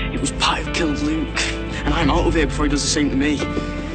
It was Pat who killed Luke, and I'm out of here before he does the same to me.